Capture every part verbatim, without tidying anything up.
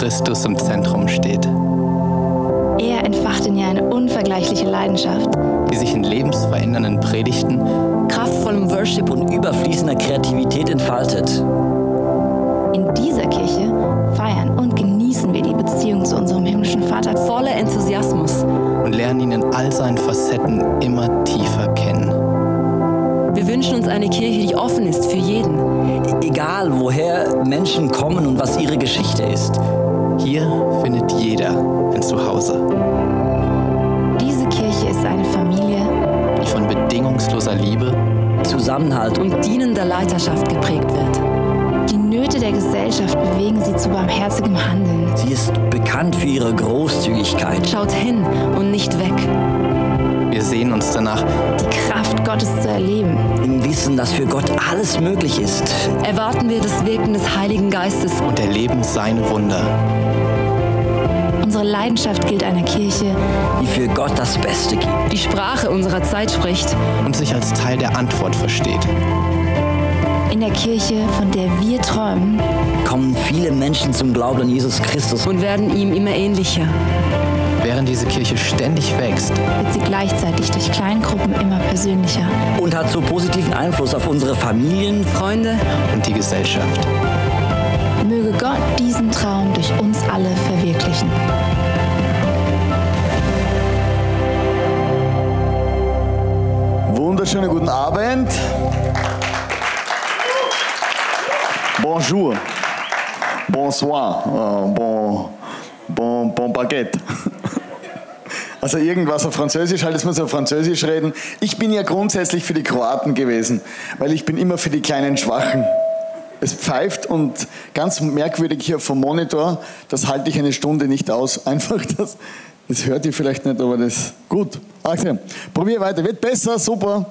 Christus im Zentrum steht. Er entfacht in ihr eine unvergleichliche Leidenschaft, die sich in lebensverändernden Predigten, kraftvollem Worship und überfließender Kreativität entfaltet. In dieser Kirche feiern und genießen wir die Beziehung zu unserem himmlischen Vater voller Enthusiasmus und lernen ihn in all seinen Facetten immer tiefer kennen. Wir wünschen uns eine Kirche, die offen ist für jeden. Egal, woher Menschen kommen und was ihre Geschichte ist. Hier findet jeder ein Zuhause. Diese Kirche ist eine Familie, die von bedingungsloser Liebe, Zusammenhalt und dienender Leiterschaft geprägt wird. Die Nöte der Gesellschaft bewegen sie zu barmherzigem Handeln. Sie ist bekannt für ihre Großzügigkeit. Schaut hin und nicht weg. Wir sehen uns danach, die Kraft Gottes zu erleben. Im Wissen, dass für Gott alles möglich ist. Erwarten wir das Wirken des Heiligen Geistes und erleben seine Wunder. Unsere Leidenschaft gilt einer Kirche, die für Gott das Beste gibt. Die Sprache unserer Zeit spricht und sich als Teil der Antwort versteht. In der Kirche, von der wir träumen, kommen viele Menschen zum Glauben an Jesus Christus und werden ihm immer ähnlicher. Während diese Kirche ständig wächst, wird sie gleichzeitig durch Kleingruppen immer persönlicher und hat so positiven Einfluss auf unsere Familien, Freunde und die Gesellschaft. Möge Gott diesen Traum durch uns alle verwirklichen. Wunderschönen guten Abend. Bonjour. Bonsoir. Uh, bon, bon, bon baguette. Also irgendwas auf Französisch, halt, jetzt muss auf Französisch reden. Ich bin ja grundsätzlich für die Kroaten gewesen, weil ich bin immer für die kleinen Schwachen. Es pfeift und ganz merkwürdig hier vom Monitor, das halte ich eine Stunde nicht aus. Einfach das, das hört ihr vielleicht nicht, aber das ist gut. Also, probier weiter, wird besser, super.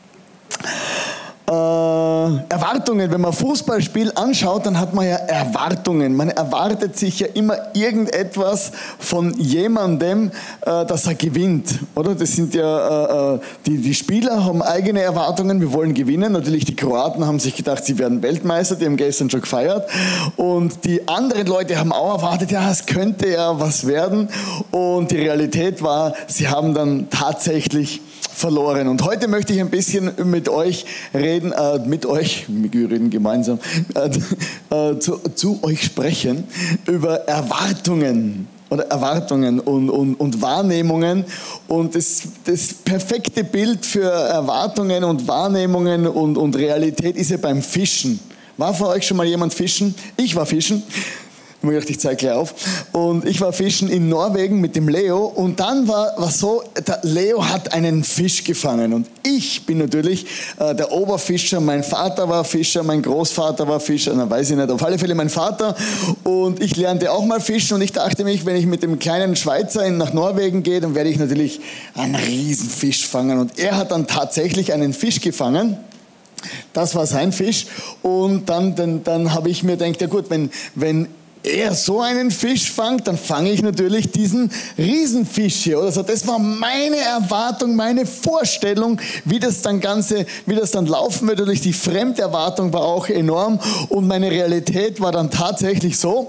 Äh, Erwartungen, wenn man Fußballspiel anschaut, dann hat man ja Erwartungen. Man erwartet sich ja immer irgendetwas von jemandem, äh, dass er gewinnt, oder? Das sind ja, äh, die, die Spieler haben eigene Erwartungen, wir wollen gewinnen. Natürlich die Kroaten haben sich gedacht, sie werden Weltmeister, die haben gestern schon gefeiert. Und die anderen Leute haben auch erwartet, ja, es könnte ja was werden. Und die Realität war, sie haben dann tatsächlich verloren. Und heute möchte ich ein bisschen mit euch reden, äh, mit euch, wir reden gemeinsam, äh, äh, zu, zu euch sprechen über Erwartungen oder Erwartungen und, und, und Wahrnehmungen. Und das, das perfekte Bild für Erwartungen und Wahrnehmungen und, und Realität ist ja beim Fischen. War von euch schon mal jemand fischen? Ich war fischen. Ich habe gedacht, ich zeige gleich auf. Und ich war fischen in Norwegen mit dem Leo. Und dann war es so, der Leo hat einen Fisch gefangen. Und ich bin natürlich äh, der Oberfischer. Mein Vater war Fischer, mein Großvater war Fischer. Na, weiß ich nicht, auf alle Fälle mein Vater. Und ich lernte auch mal fischen. Und ich dachte mich, wenn ich mit dem kleinen Schweizer nach Norwegen gehe, dann werde ich natürlich einen riesen Fisch fangen. Und er hat dann tatsächlich einen Fisch gefangen. Das war sein Fisch. Und dann, dann, dann habe ich mir gedacht, ja gut, wenn, wenn er so einen Fisch fangt, dann fange ich natürlich diesen Riesenfisch hier. Oder so. Das war meine Erwartung, meine Vorstellung, wie das dann Ganze, wie das dann laufen wird. Natürlich die Fremderwartung war auch enorm und meine Realität war dann tatsächlich so: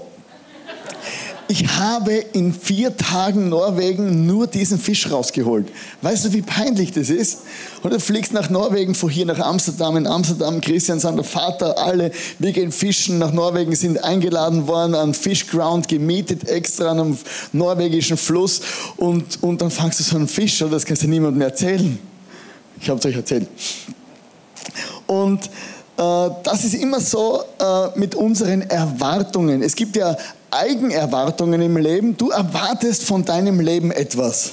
Ich habe in vier Tagen Norwegen nur diesen Fisch rausgeholt. Weißt du, wie peinlich das ist? Und du fliegst nach Norwegen, von hier nach Amsterdam. In Amsterdam, Christian, sein Vater, alle, wir gehen fischen nach Norwegen, sind eingeladen worden, an Fishground, gemietet extra an einem norwegischen Fluss. Und, und dann fangst du so einen Fisch, oder? Das kannst du niemandem erzählen. Ich habe es euch erzählt. Und äh, das ist immer so äh, mit unseren Erwartungen. Es gibt ja Eigenerwartungen im Leben. Du erwartest von deinem Leben etwas.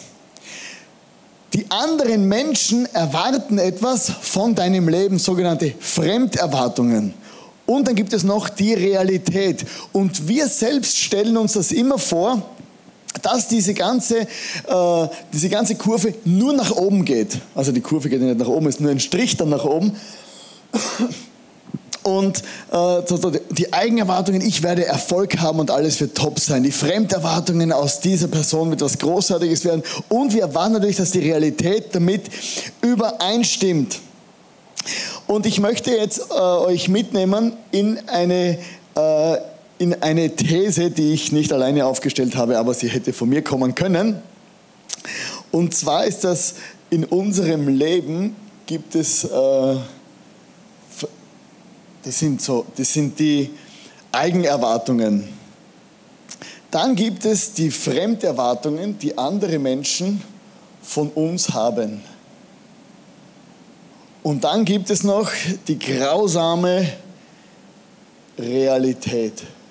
Die anderen Menschen erwarten etwas von deinem Leben, sogenannte Fremderwartungen. Und dann gibt es noch die Realität. Und wir selbst stellen uns das immer vor, dass diese ganze, äh, diese ganze Kurve nur nach oben geht. Also die Kurve geht nicht nach oben, es ist nur ein Strich dann nach oben. Und äh, die Eigenerwartungen, ich werde Erfolg haben und alles wird top sein. Die Fremderwartungen, aus dieser Person wird was Großartiges werden. Und wir erwarten natürlich, dass die Realität damit übereinstimmt. Und ich möchte jetzt äh, euch mitnehmen in eine, äh, in eine These, die ich nicht alleine aufgestellt habe, aber sie hätte von mir kommen können. Und zwar ist das, in unserem Leben gibt es, äh, das sind so, das sind die Eigenerwartungen. Dann gibt es die Fremderwartungen, die andere Menschen von uns haben. Und dann gibt es noch die grausame Realität.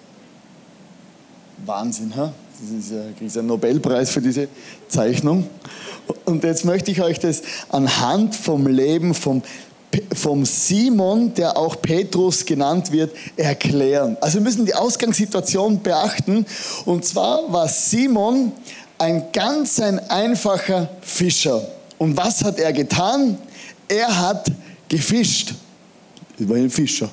Wahnsinn, ha? Das ist ja, kriegst einen Nobelpreis für diese Zeichnung. Und jetzt möchte ich euch das anhand vom Leben vom, vom Simon, der auch Petrus genannt wird, erklären. Also wir müssen die Ausgangssituation beachten. Und zwar war Simon ein ganz ein einfacher Fischer. Und was hat er getan? Er hat gefischt. Er war ein Fischer.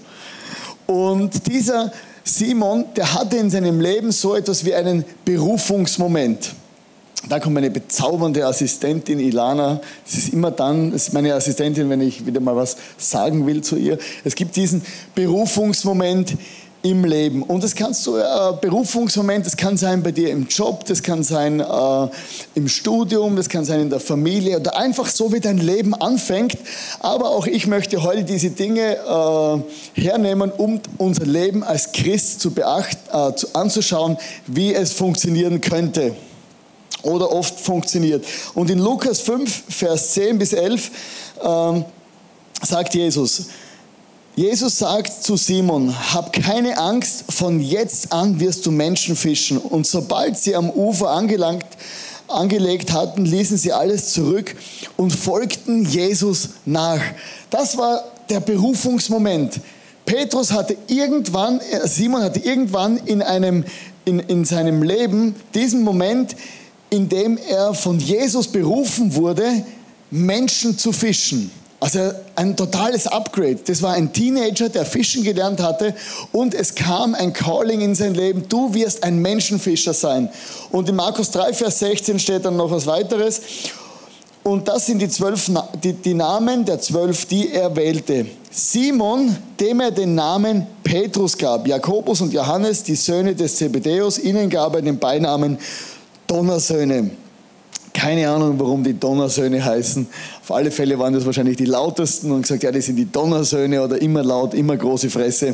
Und dieser Simon, der hatte in seinem Leben so etwas wie einen Berufungsmoment. Da kommt meine bezaubernde Assistentin Ilana. Das ist immer dann, das ist meine Assistentin, wenn ich wieder mal was sagen will zu ihr. Es gibt diesen Berufungsmoment im Leben. Und das kannst du, äh, Berufungsmoment, das kann sein bei dir im Job, das kann sein äh, im Studium, das kann sein in der Familie oder einfach so, wie dein Leben anfängt. Aber auch ich möchte heute diese Dinge äh, hernehmen, um unser Leben als Christ zu beachten, äh, zu, anzuschauen, wie es funktionieren könnte oder oft funktioniert. Und in Lukas fünf, Vers zehn bis elf äh, sagt Jesus, Jesus sagt zu Simon, hab keine Angst, von jetzt an wirst du Menschen fischen. Und sobald sie am Ufer angelangt, angelegt hatten, ließen sie alles zurück und folgten Jesus nach. Das war der Berufungsmoment. Petrus hatte irgendwann, Simon hatte irgendwann in, einem, in, in seinem Leben diesen Moment, in dem er von Jesus berufen wurde, Menschen zu fischen. Also ein totales Upgrade. Das war ein Teenager, der fischen gelernt hatte und es kam ein Calling in sein Leben. Du wirst ein Menschenfischer sein. Und in Markus drei, Vers sechzehn steht dann noch was weiteres. Und das sind die, zwölf, die, die Namen der zwölf, die er wählte. Simon, dem er den Namen Petrus gab. Jakobus und Johannes, die Söhne des Zebedäus. Ihnen gab er den Beinamen Donnersöhne. Keine Ahnung, warum die Donnersöhne heißen. Auf alle Fälle waren das wahrscheinlich die lautesten und gesagt, ja, das sind die Donnersöhne oder immer laut, immer große Fresse.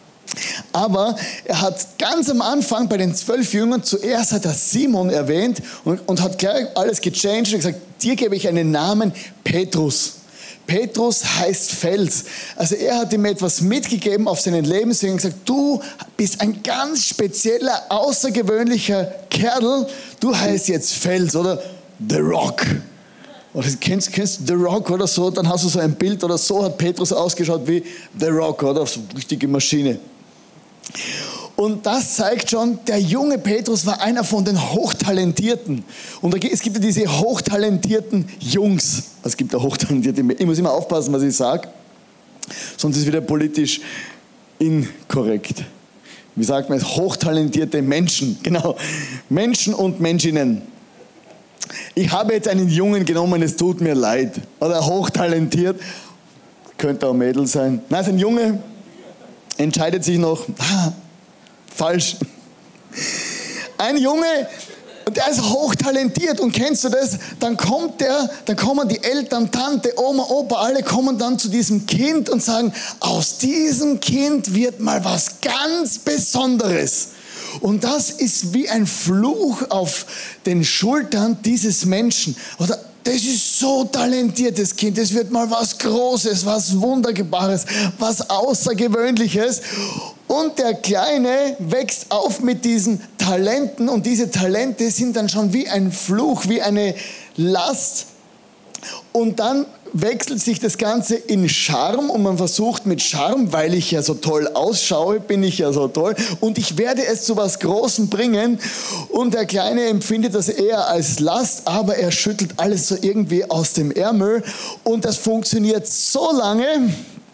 Aber er hat ganz am Anfang bei den zwölf Jüngern zuerst hat er Simon erwähnt und, und hat gleich alles gechanged und gesagt, dir gebe ich einen Namen, Petrus. Petrus heißt Fels. Also er hat ihm etwas mitgegeben auf seinen Lebensweg und gesagt, du bist ein ganz spezieller, außergewöhnlicher Kerl, du heißt jetzt Fels oder The Rock. Oder kennst, kennst du The Rock oder so, dann hast du so ein Bild oder so hat Petrus ausgeschaut wie The Rock oder so eine richtige Maschine. Und das zeigt schon, der junge Petrus war einer von den Hochtalentierten. Und es gibt ja diese hochtalentierten Jungs. Es gibt ja hochtalentierte, ich muss immer aufpassen, was ich sage, sonst ist es wieder politisch inkorrekt. Wie sagt man es? Hochtalentierte Menschen, genau. Menschen und Menschinnen. Ich habe jetzt einen Jungen genommen, es tut mir leid. Oder hochtalentiert, könnte auch ein Mädel sein. Nein, es ist ein Junge, entscheidet sich noch, ah, falsch. Ein Junge, der ist hochtalentiert und kennst du das? Dann kommt der, dann kommen die Eltern, Tante, Oma, Opa, alle kommen dann zu diesem Kind und sagen, aus diesem Kind wird mal was ganz Besonderes. Und das ist wie ein Fluch auf den Schultern dieses Menschen. Oder das ist so talentiertes Kind, das wird mal was Großes, was Wunderbares, was Außergewöhnliches. Und der Kleine wächst auf mit diesen Talenten und diese Talente sind dann schon wie ein Fluch, wie eine Last. Und dann wechselt sich das Ganze in Charme und man versucht mit Charme, weil ich ja so toll ausschaue, bin ich ja so toll und ich werde es zu was Großem bringen und der Kleine empfindet das eher als Last, aber er schüttelt alles so irgendwie aus dem Ärmel und das funktioniert so lange,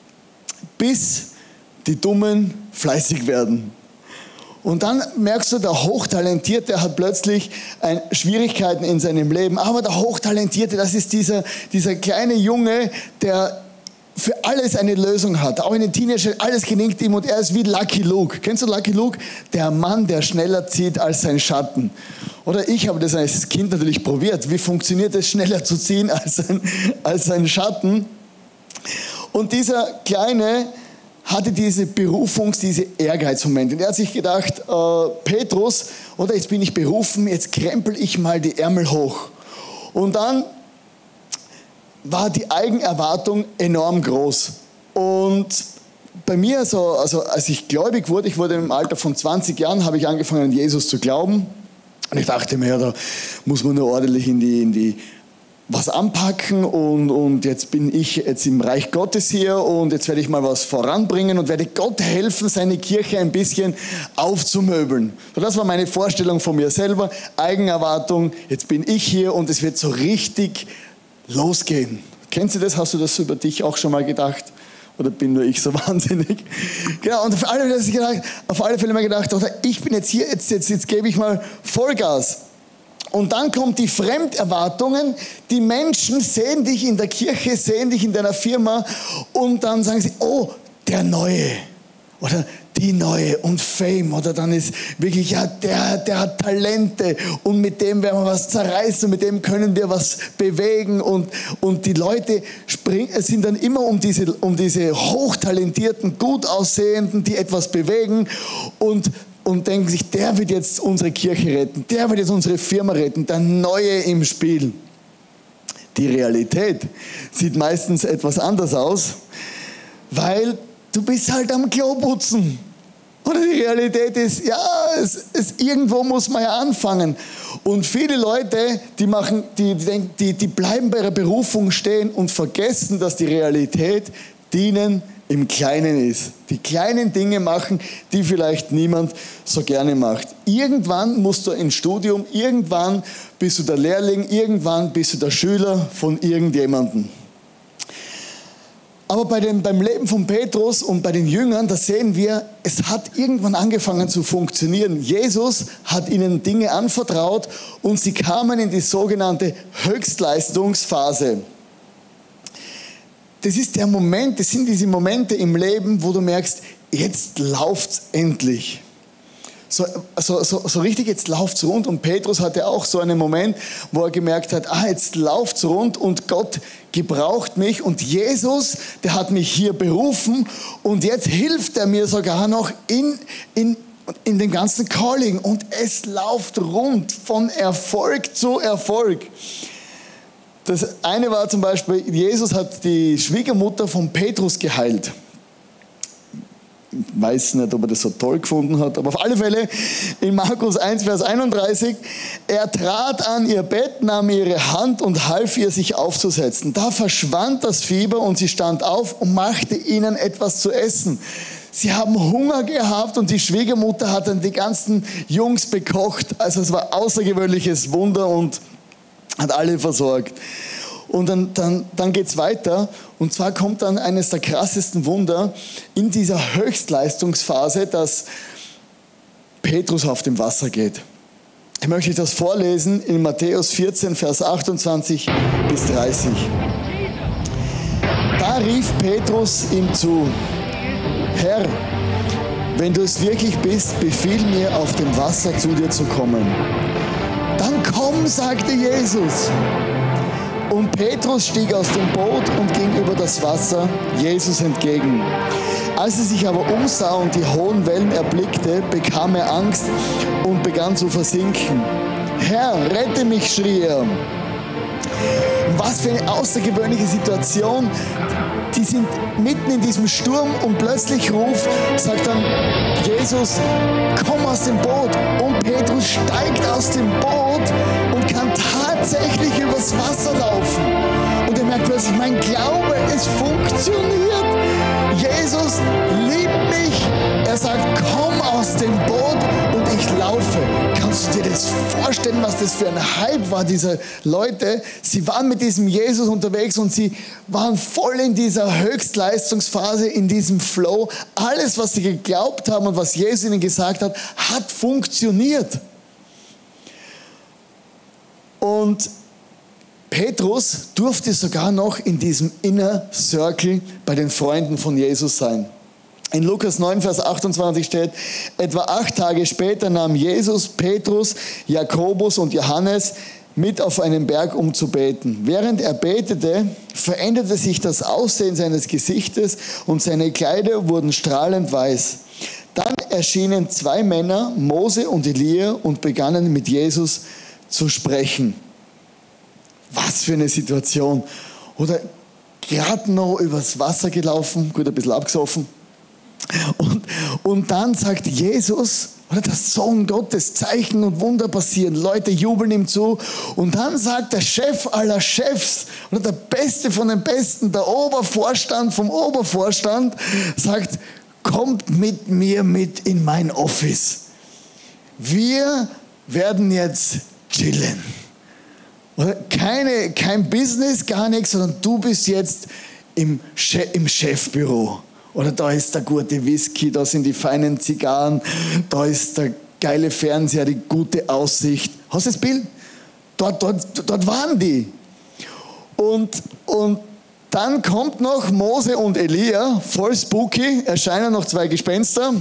bis die Dummen fleißig werden. Und dann merkst du, der Hochtalentierte hat plötzlich ein, Schwierigkeiten in seinem Leben. Aber der Hochtalentierte, das ist dieser, dieser kleine Junge, der für alles eine Lösung hat. Auch in den Teenager, alles gelingt ihm und er ist wie Lucky Luke. Kennst du Lucky Luke? Der Mann, der schneller zieht als sein Schatten. Oder ich habe das als Kind natürlich probiert. Wie funktioniert es, schneller zu ziehen als sein, als sein Schatten? Und dieser Kleine hatte diese Berufungs-, diese Ehrgeizmomente. Und er hat sich gedacht, äh, Petrus, oder jetzt bin ich berufen, jetzt krempel ich mal die Ärmel hoch. Und dann war die Eigenerwartung enorm groß. Und bei mir, so, also als ich gläubig wurde, ich wurde im Alter von zwanzig Jahren, habe ich angefangen an Jesus zu glauben. Und ich dachte mir, ja, da muss man nur ordentlich in die, in die was anpacken und, und jetzt bin ich jetzt im Reich Gottes hier und jetzt werde ich mal was voranbringen und werde Gott helfen, seine Kirche ein bisschen aufzumöbeln. So, das war meine Vorstellung von mir selber, Eigenerwartung, jetzt bin ich hier und es wird so richtig losgehen. Kennst du das? Hast du das über dich auch schon mal gedacht? Oder bin nur ich so wahnsinnig? Genau, und auf alle Fälle, gedacht, auf alle Fälle mal gedacht, oder ich bin jetzt hier, jetzt, jetzt, jetzt gebe ich mal Vollgas. Und dann kommt die Fremderwartungen. Die Menschen sehen dich in der Kirche, sehen dich in deiner Firma und dann sagen sie, oh, der Neue oder die Neue und Fame. Oder dann ist wirklich, ja, der, der hat Talente und mit dem werden wir was zerreißen und mit dem können wir was bewegen. Und, und die Leute springen, sind dann immer um diese, um diese hochtalentierten, gut aussehenden, die etwas bewegen und und denken sich, der wird jetzt unsere Kirche retten, der wird jetzt unsere Firma retten, der Neue im Spiel. Die Realität sieht meistens etwas anders aus, weil du bist halt am Klo putzen. Oder die Realität ist, ja, es, es, irgendwo muss man ja anfangen. Und viele Leute, die, machen, die, die, die bleiben bei ihrer Berufung stehen und vergessen, dass die Realität dienen im Kleinen ist. Die kleinen Dinge machen, die vielleicht niemand so gerne macht. Irgendwann musst du ins Studium, irgendwann bist du der Lehrling, irgendwann bist du der Schüler von irgendjemandem. Aber bei dem, beim Leben von Petrus und bei den Jüngern, da sehen wir, es hat irgendwann angefangen zu funktionieren. Jesus hat ihnen Dinge anvertraut und sie kamen in die sogenannte Höchstleistungsphase. Das ist der Moment, das sind diese Momente im Leben, wo du merkst, jetzt läuft's endlich. So, so, so, so richtig, jetzt läuft's rund. Und Petrus hatte auch so einen Moment, wo er gemerkt hat, ah, jetzt läuft's rund und Gott gebraucht mich. Und Jesus, der hat mich hier berufen und jetzt hilft er mir sogar noch in, in, in den ganzen Calling. Und es läuft rund von Erfolg zu Erfolg. Das eine war zum Beispiel, Jesus hat die Schwiegermutter von Petrus geheilt. Ich weiß nicht, ob er das so toll gefunden hat, aber auf alle Fälle in Markus eins, Vers einunddreißig, er trat an ihr Bett, nahm ihre Hand und half ihr, sich aufzusetzen. Da verschwand das Fieber und sie stand auf und machte ihnen etwas zu essen. Sie haben Hunger gehabt und die Schwiegermutter hat dann die ganzen Jungs bekocht. Also es war ein außergewöhnliches Wunder und hat alle versorgt. Und dann, dann, dann geht es weiter. Und zwar kommt dann eines der krassesten Wunder in dieser Höchstleistungsphase, dass Petrus auf dem Wasser geht. Ich möchte das vorlesen in Matthäus vierzehn, Vers achtundzwanzig bis dreißig. Da rief Petrus ihm zu, Herr, wenn du es wirklich bist, befiehl mir, auf dem Wasser zu dir zu kommen. Dann komm, sagte Jesus. Und Petrus stieg aus dem Boot und ging über das Wasser Jesus entgegen. Als er sich aber umsah und die hohen Wellen erblickte, bekam er Angst und begann zu versinken. Herr, rette mich, schrie er. Was für eine außergewöhnliche Situation. Die sind mitten in diesem Sturm und plötzlich ruft, sagt dann Jesus, komm aus dem Boot. Und Petrus steigt aus dem Boot und kann tatsächlich übers Wasser laufen. Und er merkt plötzlich, mein Glaube, es funktioniert. Jesus liebt mich. Er sagt, komm aus dem Boot und ich laufe. Kannst du dir das vorstellen, was das für ein Hype war, diese Leute? Sie waren mit diesem Jesus unterwegs und sie waren voll in dieser Höchstleistungsphase, in diesem Flow. Alles, was sie geglaubt haben und was Jesus ihnen gesagt hat, hat funktioniert. Und Petrus durfte sogar noch in diesem Inner Circle bei den Freunden von Jesus sein. In Lukas neun, Vers achtundzwanzig steht, etwa acht Tage später nahm Jesus Petrus, Jakobus und Johannes mit auf einen Berg, um zu beten. Während er betete, veränderte sich das Aussehen seines Gesichtes und seine Kleider wurden strahlend weiß. Dann erschienen zwei Männer, Mose und Elia, und begannen mit Jesus zu sprechen. Was für eine Situation. Oder gerade noch übers Wasser gelaufen, gut, ein bisschen abgesoffen. Und, und dann sagt Jesus, oder der Sohn Gottes, Zeichen und Wunder passieren, Leute jubeln ihm zu. Und dann sagt der Chef aller Chefs, oder der Beste von den Besten, der Obervorstand vom Obervorstand, sagt, kommt mit mir mit in mein Office. Wir werden jetzt chillen. Oder keine, kein Business, gar nichts, sondern du bist jetzt im, Che- im Chefbüro. Oder da ist der gute Whisky, da sind die feinen Zigarren, da ist der geile Fernseher, die gute Aussicht. Hast du das Bild? Dort, dort, dort waren die. Und, und dann kommt noch Mose und Elia, voll spooky, erscheinen noch zwei Gespenster.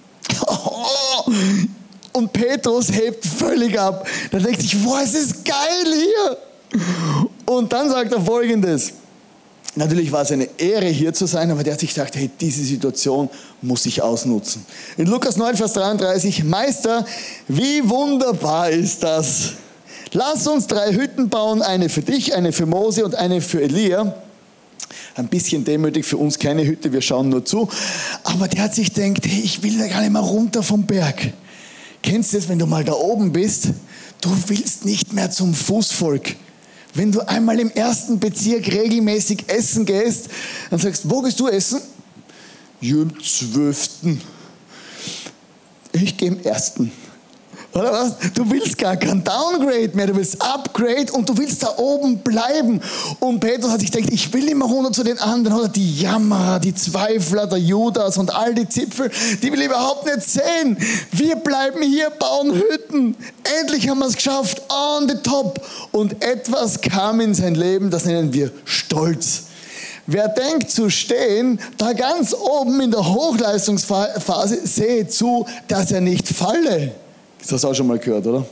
Und Petrus hebt völlig ab. Da denkt sich, boah, es ist geil hier. Und dann sagt er Folgendes. Natürlich war es eine Ehre, hier zu sein, aber der hat sich gedacht, hey, diese Situation muss ich ausnutzen. In Lukas neun, Vers dreiunddreißig, Meister, wie wunderbar ist das. Lass uns drei Hütten bauen, eine für dich, eine für Mose und eine für Elia. Ein bisschen demütig, für uns keine Hütte, wir schauen nur zu. Aber der hat sich gedacht, hey, ich will da gar nicht mehr runter vom Berg. Kennst du das, wenn du mal da oben bist? Du willst nicht mehr zum Fußvolk. Wenn du einmal im ersten Bezirk regelmäßig essen gehst, dann sagst du, wo gehst du essen? Ja, im zwölften. Ich gehe im ersten. Oder was? Du willst gar kein Downgrade mehr, du willst Upgrade und du willst da oben bleiben. Und Petrus hat sich gedacht, ich will immer runter zu den anderen. Oder die Jammerer, die Zweifler, der Judas und all die Zipfel, die will ich überhaupt nicht sehen. Wir bleiben hier, bauen Hütten. Endlich haben wir es geschafft, on the top. Und etwas kam in sein Leben, das nennen wir Stolz. Wer denkt zu stehen, da ganz oben in der Hochleistungsphase, sehe zu, dass er nicht falle. Das hast du auch schon mal gehört, oder?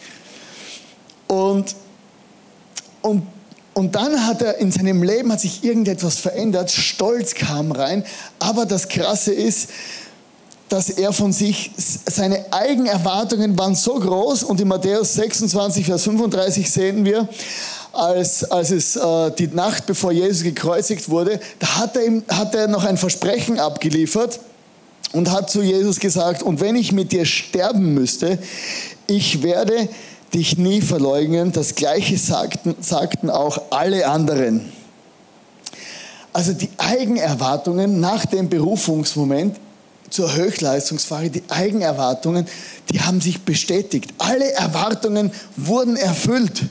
Und, und, und dann hat er in seinem Leben hat sich irgendetwas verändert, Stolz kam rein, aber das Krasse ist, dass er von sich, seine Eigenerwartungen waren so groß und in Matthäus sechsundzwanzig, Vers fünfunddreißig sehen wir, als, als es äh, die Nacht, bevor Jesus gekreuzigt wurde, da hat er, ihm, hat er noch ein Versprechen abgeliefert, und hat zu Jesus gesagt, und wenn ich mit dir sterben müsste, ich werde dich nie verleugnen. Das Gleiche sagten, sagten auch alle anderen. Also die Eigenerwartungen nach dem Berufungsmoment zur Höchstleistungsphase, die Eigenerwartungen, die haben sich bestätigt. Alle Erwartungen wurden erfüllt.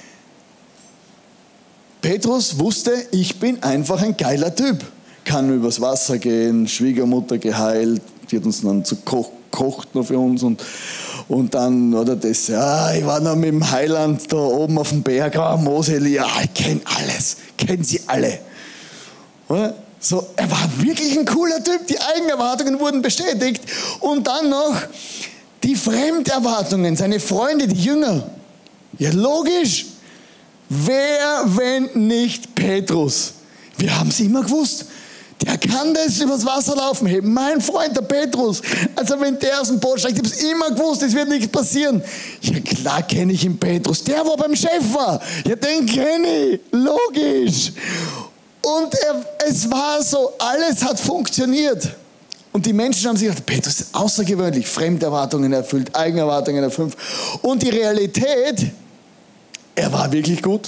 Petrus wusste, ich bin einfach ein geiler Typ. Kann übers Wasser gehen, Schwiegermutter geheilt, die hat uns dann zu koch, kocht noch für uns und, und dann, oder das, ja, ich war noch mit dem Heiland da oben auf dem Berg, oh, Mose, Elia, ich kenne alles, kennen sie alle. Oder? So, er war wirklich ein cooler Typ, die Eigenerwartungen wurden bestätigt und dann noch die Fremderwartungen, seine Freunde, die Jünger. Ja, logisch, wer, wenn nicht Petrus? Wir haben es immer gewusst. Der kann das übers Wasser laufen. Hey, mein Freund, der Petrus. Also wenn der aus dem Boot steigt, ich habe es immer gewusst, es wird nichts passieren. Ja klar kenne ich ihn, Petrus. Der, wo beim Chef war. Ja, den kenne ich. Logisch. Und er, es war so, alles hat funktioniert. Und die Menschen haben sich gedacht, Petrus ist außergewöhnlich. Fremderwartungen erfüllt, Eigenerwartungen erfüllt. Und die Realität, er war wirklich gut.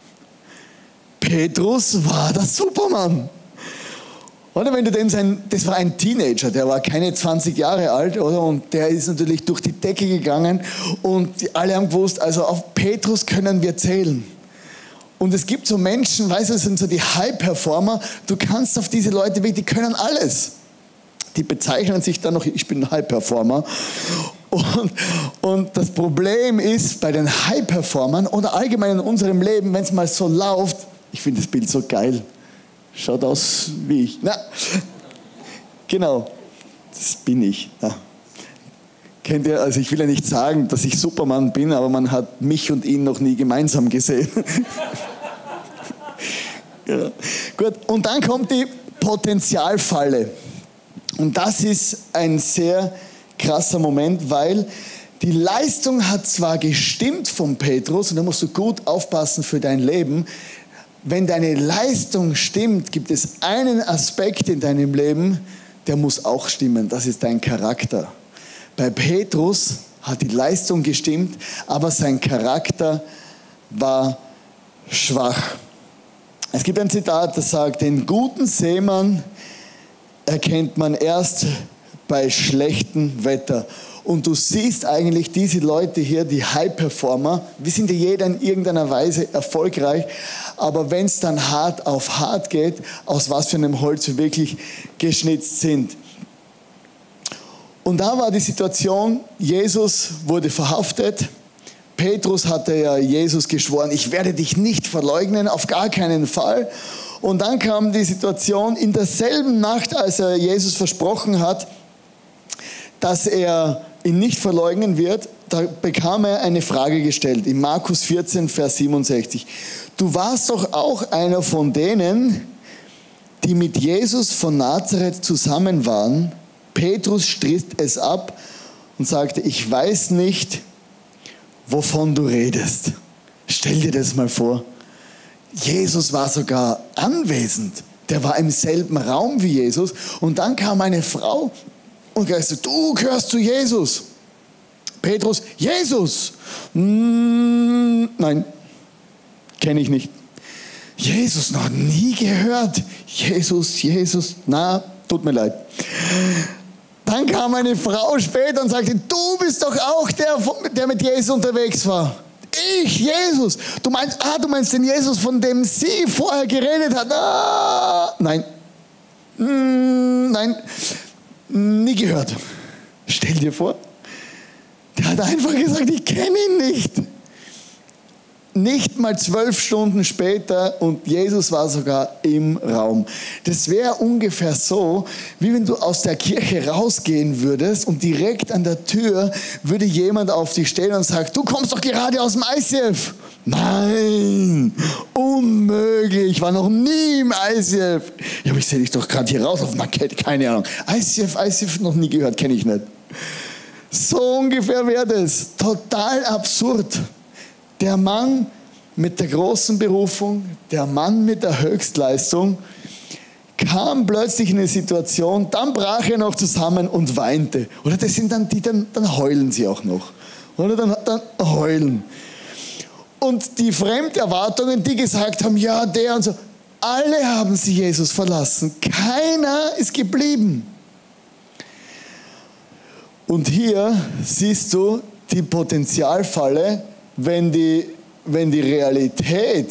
Petrus war der Supermann. Oder wenn du dem sein, das war ein Teenager, der war keine zwanzig Jahre alt, oder? Und der ist natürlich durch die Decke gegangen und die, alle haben gewusst, also auf Petrus können wir zählen. Und es gibt so Menschen, weißt du, das sind so die High-Performer, du kannst auf diese Leute weg, die können alles. Die bezeichnen sich dann noch, ich bin ein High-Performer. Und, und das Problem ist bei den High-Performern oder allgemein in unserem Leben, wenn es mal so läuft, ich finde das Bild so geil, schaut aus wie ich. Na, genau, das bin ich. Ja. Kennt ihr, also ich will ja nicht sagen, dass ich Superman bin, aber man hat mich und ihn noch nie gemeinsam gesehen. Ja. Gut, und dann kommt die Potenzialfalle. Und das ist ein sehr krasser Moment, weil die Leistung hat zwar gestimmt von Petrus, und da musst du gut aufpassen für dein Leben. Wenn deine Leistung stimmt, gibt es einen Aspekt in deinem Leben, der muss auch stimmen. Das ist dein Charakter. Bei Petrus hat die Leistung gestimmt, aber sein Charakter war schwach. Es gibt ein Zitat, das sagt, den guten Seemann erkennt man erst bei schlechtem Wetter. Und du siehst eigentlich diese Leute hier, die High-Performer, wir sind ja jeder in irgendeiner Weise erfolgreich, aber wenn es dann hart auf hart geht, aus was für einem Holz wir wirklich geschnitzt sind. Und da war die Situation, Jesus wurde verhaftet, Petrus hatte ja Jesus geschworen, ich werde dich nicht verleugnen, auf gar keinen Fall. Und dann kam die Situation in derselben Nacht, als er Jesus versprochen hat, dass er ihn nicht verleugnen wird, da bekam er eine Frage gestellt, in Markus vierzehn, Vers siebenundsechzig. Du warst doch auch einer von denen, die mit Jesus von Nazareth zusammen waren. Petrus stritt es ab und sagte, ich weiß nicht, wovon du redest. Stell dir das mal vor. Jesus war sogar anwesend. Der war im selben Raum wie Jesus. Und dann kam eine Frau und sagte, du gehörst zu Jesus. Petrus, Jesus. Mm, nein, kenne ich nicht. Jesus, noch nie gehört. Jesus, Jesus, na, tut mir leid. Dann kam eine Frau später und sagte, du bist doch auch der, der mit Jesus unterwegs war. Ich, Jesus. Du meinst, ah, du meinst den Jesus, von dem sie vorher geredet hat. Ah, nein. Mm, nein. Nie gehört. Stell dir vor, der hat einfach gesagt, ich kenne ihn nicht. Nicht mal zwölf Stunden später und Jesus war sogar im Raum. Das wäre ungefähr so, wie wenn du aus der Kirche rausgehen würdest und direkt an der Tür würde jemand auf dich stehen und sagt, du kommst doch gerade aus dem I C F. Nein, unmöglich, ich war noch nie im I C F. Ja, aber ich sehe dich doch gerade hier raus auf dem Markett, keine Ahnung. I C F, I C F noch nie gehört, kenne ich nicht. So ungefähr wäre das. Total absurd. Der Mann mit der großen Berufung, der Mann mit der Höchstleistung, kam plötzlich in eine Situation, dann brach er noch zusammen und weinte. Oder das sind dann die, dann, dann heulen sie auch noch. Oder dann, dann heulen. Und die Fremderwartungen, die gesagt haben, ja, der und so, alle haben sie Jesus verlassen. Keiner ist geblieben. Und hier siehst du die Potenzialfalle, wenn die, wenn die Realität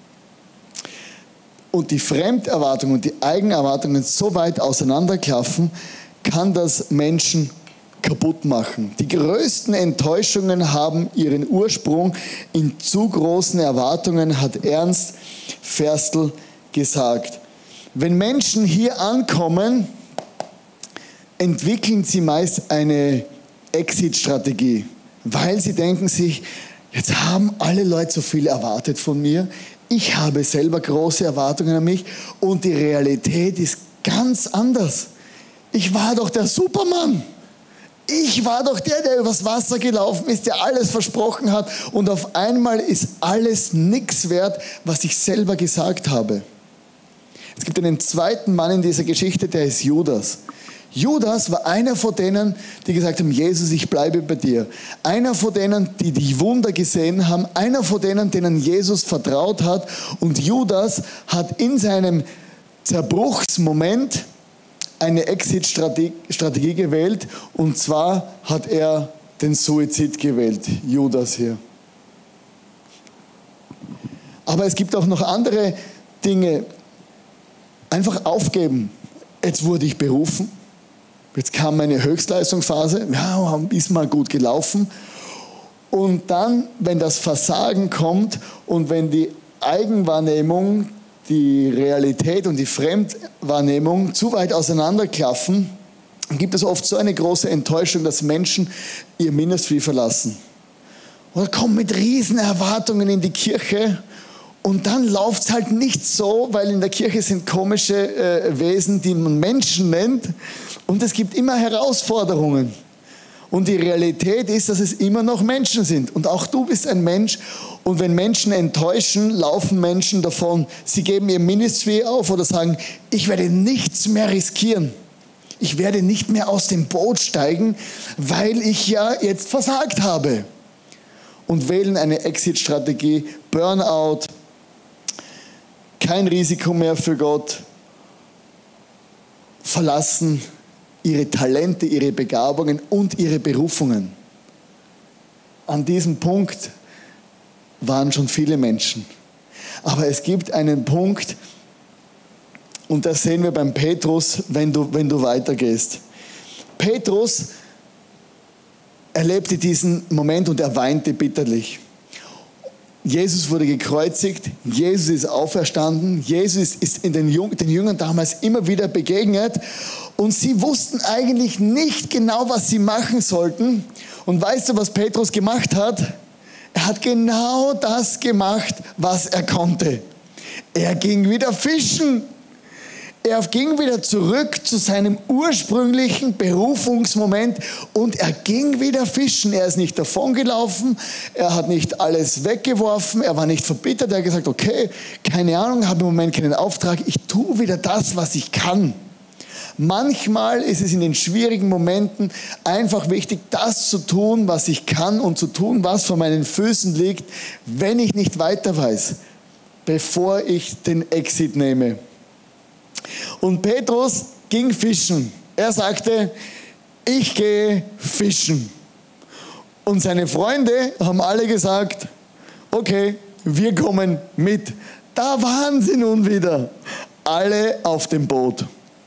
und die Fremderwartungen und die Eigenerwartungen so weit auseinanderklaffen, kann das Menschen kaputt machen. Die größten Enttäuschungen haben ihren Ursprung in zu großen Erwartungen, hat Ernst Ferstel gesagt. Wenn Menschen hier ankommen, entwickeln sie meist eine Exit-Strategie, weil sie denken sich, jetzt haben alle Leute so viel erwartet von mir. Ich habe selber große Erwartungen an mich und die Realität ist ganz anders. Ich war doch der Superman. Ich war doch der, der übers Wasser gelaufen ist, der alles versprochen hat und auf einmal ist alles nichts wert, was ich selber gesagt habe. Es gibt einen zweiten Mann in dieser Geschichte, der ist Judas. Judas war einer von denen, die gesagt haben, Jesus, ich bleibe bei dir. Einer von denen, die die Wunder gesehen haben. Einer von denen, denen Jesus vertraut hat. Und Judas hat in seinem Zerbruchsmoment eine Exit-Strategie gewählt. Und zwar hat er den Suizid gewählt. Judas hier. Aber es gibt auch noch andere Dinge. Einfach aufgeben. Jetzt wurde ich berufen. Jetzt kam meine Höchstleistungsphase, ja, ist mal gut gelaufen. Und dann, wenn das Versagen kommt und wenn die Eigenwahrnehmung, die Realität und die Fremdwahrnehmung zu weit auseinanderklaffen, dann gibt es oft so eine große Enttäuschung, dass Menschen ihr Ministry verlassen. Oder kommen mit riesen Erwartungen in die Kirche und dann läuft es halt nicht so, weil in der Kirche sind komische äh, Wesen, die man Menschen nennt, und es gibt immer Herausforderungen. Und die Realität ist, dass es immer noch Menschen sind. Und auch du bist ein Mensch. Und wenn Menschen enttäuschen, laufen Menschen davon. Sie geben ihr Ministry auf oder sagen, ich werde nichts mehr riskieren. Ich werde nicht mehr aus dem Boot steigen, weil ich ja jetzt versagt habe. Und wählen eine Exit-Strategie, Burnout, kein Risiko mehr für Gott, verlassen ihre Talente, ihre Begabungen und ihre Berufungen. An diesem Punkt waren schon viele Menschen. Aber es gibt einen Punkt, und das sehen wir beim Petrus, wenn du, wenn du weitergehst. Petrus erlebte diesen Moment und er weinte bitterlich. Jesus wurde gekreuzigt, Jesus ist auferstanden, Jesus ist in den, Jüng- den Jüngern damals immer wieder begegnet und sie wussten eigentlich nicht genau, was sie machen sollten. Und weißt du, was Petrus gemacht hat? Er hat genau das gemacht, was er konnte. Er ging wieder fischen. Er ging wieder zurück zu seinem ursprünglichen Berufungsmoment und er ging wieder fischen. Er ist nicht davongelaufen, er hat nicht alles weggeworfen, er war nicht verbittert. Er hat gesagt, okay, keine Ahnung, habe im Moment keinen Auftrag, ich tue wieder das, was ich kann. Manchmal ist es in den schwierigen Momenten einfach wichtig, das zu tun, was ich kann und zu tun, was vor meinen Füßen liegt, wenn ich nicht weiter weiß, bevor ich den Exit nehme. Und Petrus ging fischen. Er sagte, ich gehe fischen. Und seine Freunde haben alle gesagt, okay, wir kommen mit. Da waren sie nun wieder, alle auf dem Boot.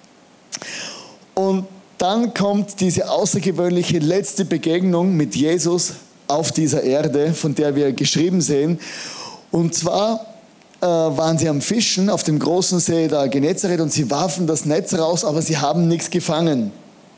Und dann kommt diese außergewöhnliche letzte Begegnung mit Jesus auf dieser Erde, von der wir geschrieben sehen. Und zwar waren sie am Fischen auf dem großen See da Genezareth und sie warfen das Netz raus, aber sie haben nichts gefangen.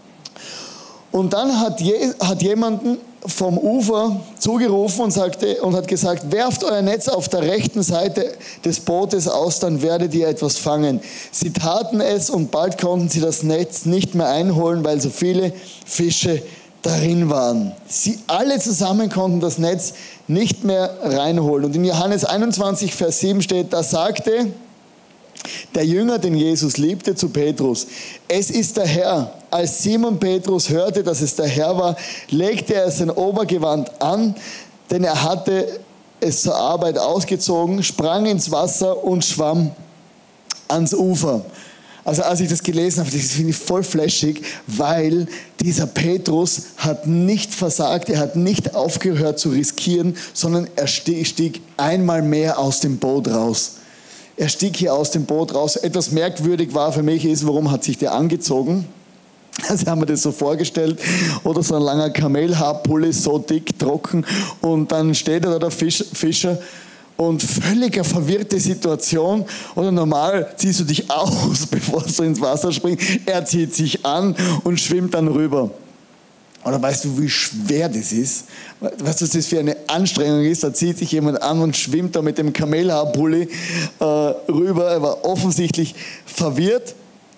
Und dann hat, je, hat jemanden vom Ufer zugerufen und, sagte, und hat gesagt, werft euer Netz auf der rechten Seite des Bootes aus, dann werdet ihr etwas fangen. Sie taten es und bald konnten sie das Netz nicht mehr einholen, weil so viele Fische darin waren. Sie alle zusammen konnten das Netz nicht mehr reinholen. Und in Johannes einundzwanzig, Vers sieben steht, da sagte der Jünger, den Jesus liebte, zu Petrus, es ist der Herr. Als Simon Petrus hörte, dass es der Herr war, legte er sein Obergewand an, denn er hatte es zur Arbeit ausgezogen, sprang ins Wasser und schwamm ans Ufer. Also als ich das gelesen habe, das finde ich voll flashig, weil dieser Petrus hat nicht versagt, er hat nicht aufgehört zu riskieren, sondern er stieg einmal mehr aus dem Boot raus. Er stieg hier aus dem Boot raus. Etwas merkwürdig war für mich ist, warum hat sich der angezogen? Also haben wir das so vorgestellt, oder so ein langer Kamelhaarpulli, so dick, trocken, und dann steht da der Fisch, Fischer und völlig eine verwirrte Situation. Oder normal ziehst du dich aus, bevor du ins Wasser springst. Er zieht sich an und schwimmt dann rüber. Oder weißt du, wie schwer das ist? Weißt du, was das für eine Anstrengung ist? Da zieht sich jemand an und schwimmt da mit dem Kamelhaarpulli äh, rüber. Er war offensichtlich verwirrt.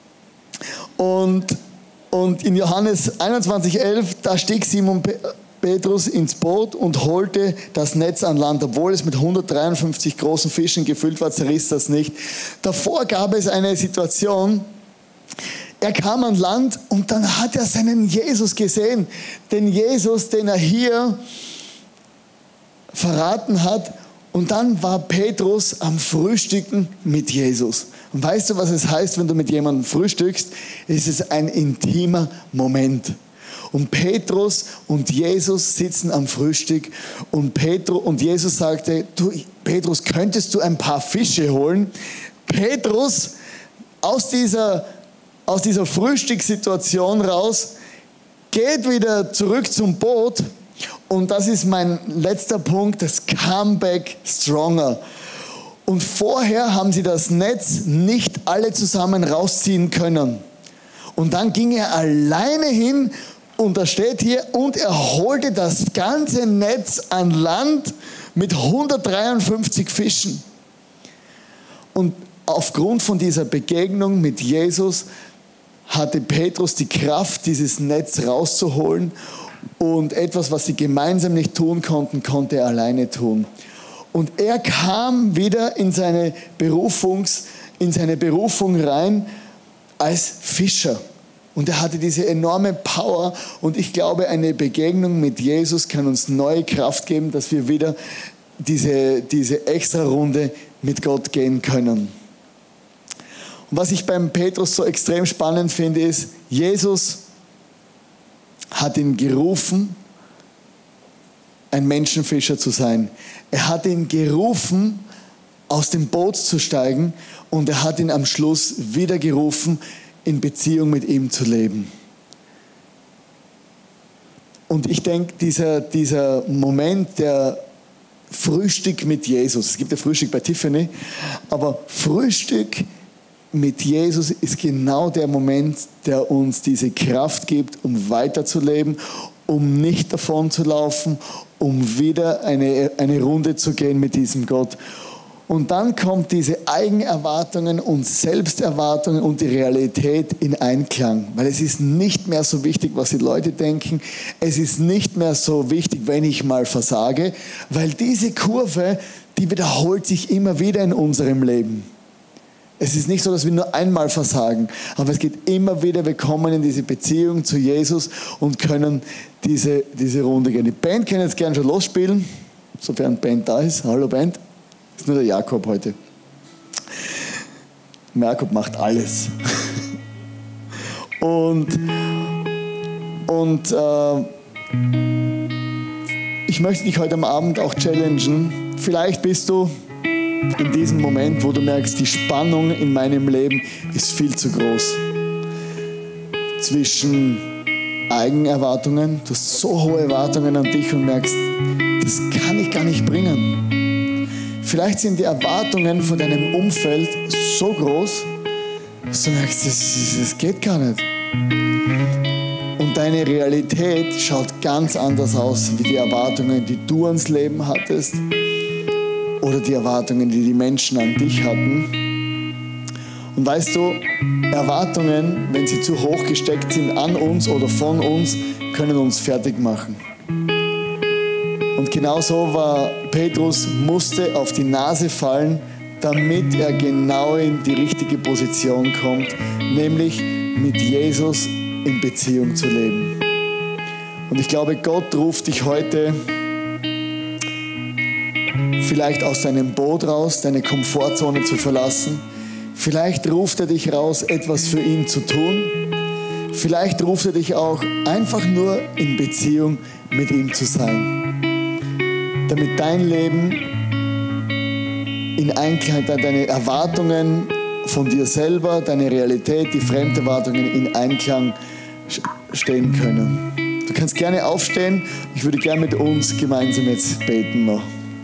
Und, und in Johannes einundzwanzig, elf, da stieg Simon Petrus ins Boot und holte das Netz an Land. Obwohl es mit hundertdreiundfünfzig großen Fischen gefüllt war, zerriss das nicht. Davor gab es eine Situation, er kam an Land und dann hat er seinen Jesus gesehen. Den Jesus, den er hier verraten hat. Und dann war Petrus am Frühstücken mit Jesus. Und weißt du, was es heißt, wenn du mit jemandem frühstückst? Es ist ein intimer Moment. Und Petrus und Jesus sitzen am Frühstück und, Petru, und Jesus sagte, du, Petrus, könntest du ein paar Fische holen? Petrus aus dieser, aus dieser Frühstückssituation raus, geht wieder zurück zum Boot und das ist mein letzter Punkt, das Comeback Stronger. Und vorher haben sie das Netz nicht alle zusammen rausziehen können. Und dann ging er alleine hin und da steht hier, und er holte das ganze Netz an Land mit hundertdreiundfünfzig Fischen. Und aufgrund von dieser Begegnung mit Jesus hatte Petrus die Kraft, dieses Netz rauszuholen und etwas, was sie gemeinsam nicht tun konnten, konnte er alleine tun. Und er kam wieder in seine, Berufungs, in seine Berufung rein als Fischer. Und er hatte diese enorme Power und ich glaube, eine Begegnung mit Jesus kann uns neue Kraft geben, dass wir wieder diese, diese extra Runde mit Gott gehen können. Und was ich beim Petrus so extrem spannend finde, ist, Jesus hat ihn gerufen, ein Menschenfischer zu sein. Er hat ihn gerufen, aus dem Boot zu steigen und er hat ihn am Schluss wieder gerufen, in Beziehung mit ihm zu leben. Und ich denke, dieser, dieser Moment, der Frühstück mit Jesus, es gibt ja Frühstück bei Tiffany, aber Frühstück mit Jesus ist genau der Moment, der uns diese Kraft gibt, um weiterzuleben, um nicht davon zu laufen, um wieder eine, eine Runde zu gehen mit diesem Gott. Und dann kommt diese Eigenerwartungen und Selbsterwartungen und die Realität in Einklang. Weil es ist nicht mehr so wichtig, was die Leute denken. Es ist nicht mehr so wichtig, wenn ich mal versage. Weil diese Kurve, die wiederholt sich immer wieder in unserem Leben. Es ist nicht so, dass wir nur einmal versagen, aber es geht immer wieder, wir kommen in diese Beziehung zu Jesus und können diese, diese Runde gehen. Die Band kann jetzt gerne schon losspielen, sofern Band da ist. Hallo Band. Das ist nur der Jakob heute. Jakob macht alles. Und, und äh, ich möchte dich heute am Abend auch challengen. Vielleicht bist du in diesem Moment, wo du merkst, die Spannung in meinem Leben ist viel zu groß. Zwischen Eigenerwartungen, du hast so hohe Erwartungen an dich und merkst, das kann ich gar nicht bringen. Vielleicht sind die Erwartungen von deinem Umfeld so groß, dass du merkst, das, das geht gar nicht. Und deine Realität schaut ganz anders aus, wie die Erwartungen, die du ans Leben hattest, oder die Erwartungen, die die Menschen an dich hatten. Und weißt du, Erwartungen, wenn sie zu hoch gesteckt sind an uns oder von uns, können uns fertig machen. Und genauso war Petrus, musste auf die Nase fallen, damit er genau in die richtige Position kommt, nämlich mit Jesus in Beziehung zu leben. Und ich glaube, Gott ruft dich heute vielleicht aus deinem Boot raus, deine Komfortzone zu verlassen. Vielleicht ruft er dich raus, etwas für ihn zu tun. Vielleicht ruft er dich auch einfach nur in Beziehung mit ihm zu sein. Damit dein Leben in Einklang, deine Erwartungen von dir selber, deine Realität, die Fremderwartungen in Einklang stehen können. Du kannst gerne aufstehen. Ich würde gerne mit uns gemeinsam jetzt beten noch.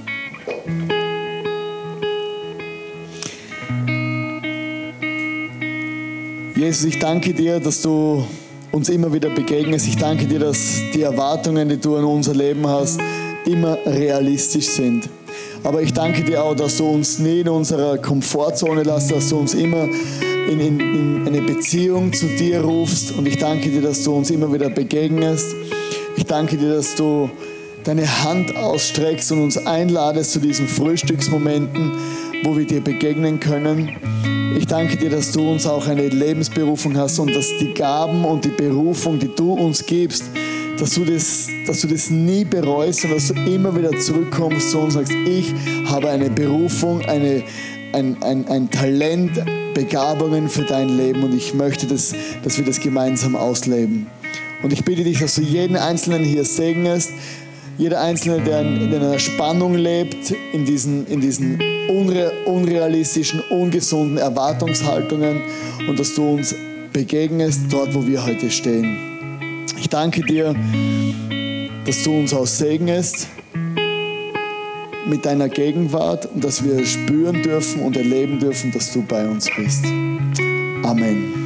Jesus, ich danke dir, dass du uns immer wieder begegnest. Ich danke dir, dass die Erwartungen, die du an unser Leben hast, immer realistisch sind. Aber ich danke dir auch, dass du uns nie in unserer Komfortzone lässt, dass du uns immer in, in, in eine Beziehung zu dir rufst. Und ich danke dir, dass du uns immer wieder begegnest. Ich danke dir, dass du deine Hand ausstreckst und uns einladest zu diesen Frühstücksmomenten, wo wir dir begegnen können. Ich danke dir, dass du uns auch eine Lebensberufung hast und dass die Gaben und die Berufung, die du uns gibst, dass du das, dass du das nie bereust und dass du immer wieder zurückkommst zu uns und sagst, ich habe eine Berufung, eine, ein, ein, ein Talent, Begabungen für dein Leben und ich möchte, das, dass wir das gemeinsam ausleben. Und ich bitte dich, dass du jeden Einzelnen hier segnest, jeder Einzelne, der in, in einer Spannung lebt, in diesen, in diesen unre, unrealistischen, ungesunden Erwartungshaltungen und dass du uns begegnest, dort, wo wir heute stehen. Ich danke dir, dass du uns auch segnest mit deiner Gegenwart und dass wir spüren dürfen und erleben dürfen, dass du bei uns bist. Amen.